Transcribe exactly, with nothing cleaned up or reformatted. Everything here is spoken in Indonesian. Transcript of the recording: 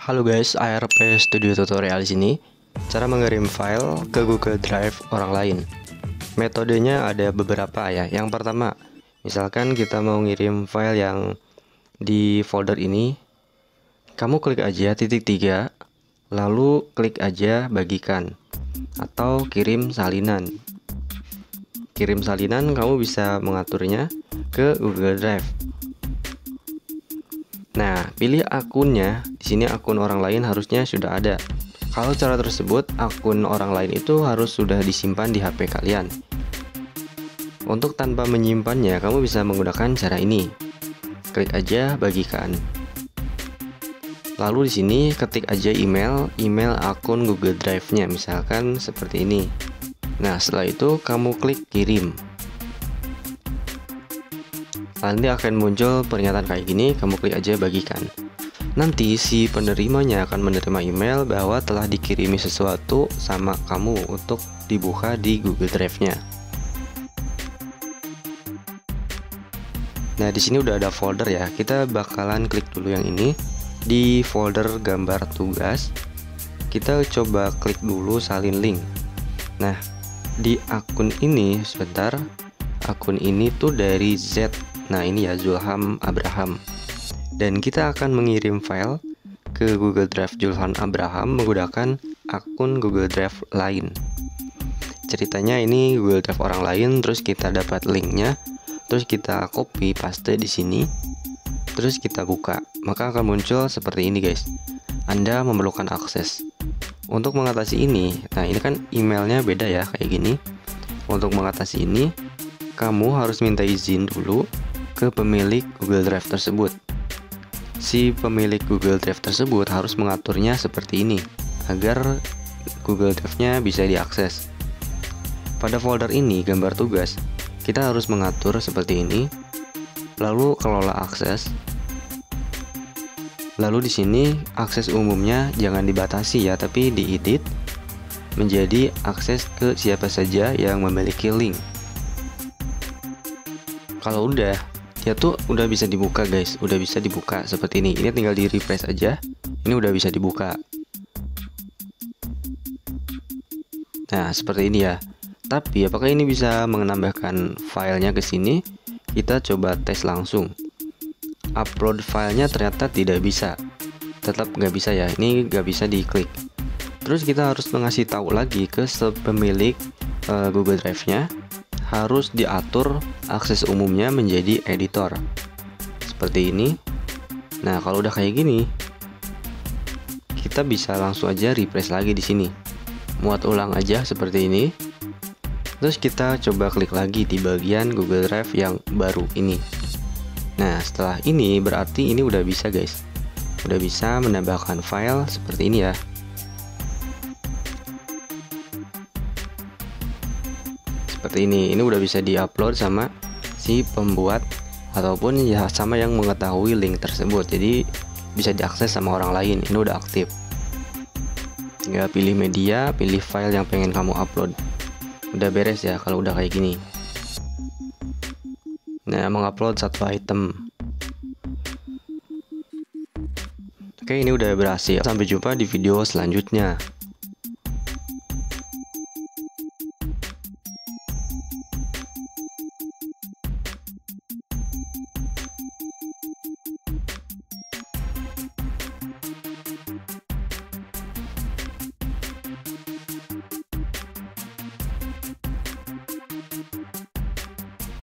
Halo guys, A R P Studio Tutorial di sini. Cara mengirim file ke Google Drive orang lain. Metodenya ada beberapa ya. Yang pertama, misalkan kita mau ngirim file yang di folder ini, kamu klik aja titik tiga, lalu klik aja bagikan atau kirim salinan. Kirim salinan kamu bisa mengaturnya ke Google Drive. Nah, pilih akunnya. Di sini akun orang lain harusnya sudah ada. Kalau cara tersebut, akun orang lain itu harus sudah disimpan di H P kalian. Untuk tanpa menyimpannya, kamu bisa menggunakan cara ini. Klik aja bagikan. Lalu di sini ketik aja email, email akun Google Drive-nya, misalkan seperti ini. Nah, setelah itu kamu klik kirim. Nanti akan muncul pernyataan kayak gini, kamu klik aja bagikan. Nanti si penerimanya akan menerima email bahwa telah dikirimi sesuatu sama kamu untuk dibuka di Google Drive-nya. Nah, di sini udah ada folder ya. Kita bakalan klik dulu yang ini di folder gambar tugas. Kita coba klik dulu salin link. Nah, di akun ini sebentar. Akun ini tuh dari Z. Nah, ini ya Zulham Abraham. Dan kita akan mengirim file ke Google Drive Zulham Abraham menggunakan akun Google Drive lain. Ceritanya ini Google Drive orang lain, terus kita dapat linknya, terus kita copy paste di sini, terus kita buka, maka akan muncul seperti ini guys. Anda memerlukan akses. Untuk mengatasi ini, nah ini kan emailnya beda ya kayak gini. Untuk mengatasi ini, kamu harus minta izin dulu ke pemilik Google Drive tersebut. Si pemilik Google Drive tersebut harus mengaturnya seperti ini agar Google Drive-nya bisa diakses. Pada folder ini gambar tugas, kita harus mengatur seperti ini. Lalu kelola akses. Lalu di sini akses umumnya jangan dibatasi ya, tapi diedit menjadi akses ke siapa saja yang memiliki link. Kalau udah, ya tuh udah bisa dibuka guys, udah bisa dibuka seperti ini. Ini tinggal di refresh aja, ini udah bisa dibuka. Nah, seperti ini ya. Tapi apakah ini bisa menambahkan filenya ke sini? Kita coba tes langsung. Upload filenya ternyata tidak bisa, tetap nggak bisa ya. Ini nggak bisa diklik. Terus kita harus mengasih tahu lagi ke pemilik uh, Google Drive-nya, harus diatur akses umumnya menjadi editor seperti ini. Nah, kalau udah kayak gini, kita bisa langsung aja refresh lagi di sini, muat ulang aja seperti ini. Terus kita coba klik lagi di bagian Google Drive yang baru ini. Nah, setelah ini berarti ini udah bisa guys, udah bisa menambahkan file seperti ini ya. Seperti ini, ini udah bisa diupload sama si pembuat ataupun ya sama yang mengetahui link tersebut. Jadi bisa diakses sama orang lain. Ini udah aktif. Tinggal pilih media, pilih file yang pengen kamu upload. Udah beres ya kalau udah kayak gini. Nah, mengupload satu item. Oke, ini udah berhasil. Sampai jumpa di video selanjutnya.